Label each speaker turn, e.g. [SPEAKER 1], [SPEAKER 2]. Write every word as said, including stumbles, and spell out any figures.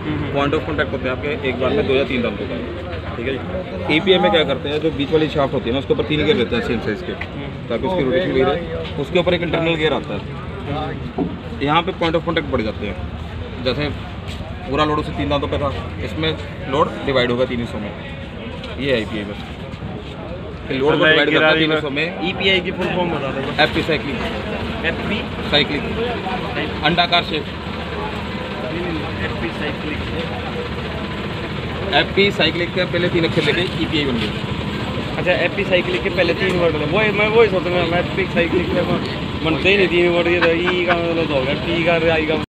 [SPEAKER 1] Point of contact होते हैं आपके एक बार में दो या तीन दांतों का, ठीक है जी। ए पी आई में क्या करते हैं, जो बीच वाली शाफ्ट होती है ना उसके ऊपर तीन गियर देते हैं सेम साइज़ के, ताकि उसकी रोटेशन भी रहे। उसके ऊपर एक इंटरनल गियर आता है, यहाँ पे पॉइंट ऑफ कॉन्टैक्ट बढ़ जाते हैं। जैसे पूरा लोड उसे तीन दांतों पे था, इसमें लोड डिवाइड होगा तीन हिस्सों में, ये है ई पी आई बस। फिर लोड को डिवाइड करता है तीन हिस्सों में।
[SPEAKER 2] ई पी आई की फुल फॉर्म बता दो।
[SPEAKER 1] F P cycling.
[SPEAKER 2] F P
[SPEAKER 1] cycling अंडाकार shape.
[SPEAKER 2] F P cycling
[SPEAKER 1] F P cycling के पहले तीन अक्षर लेके ई पी आई बन गया।
[SPEAKER 2] अच्छा, एफ पी साइक्लिंग के पहले तीन वर्ड वो मैं वही सोचता हूँ, एफ पी साइक्लिंग के बनते ही नहीं तीन वर्ड, ये ई का मतलब हो गया, टी का आई का